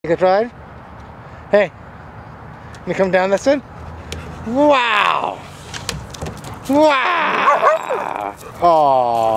Take a ride? Hey, you come down this one? Wow! Wow! Aww.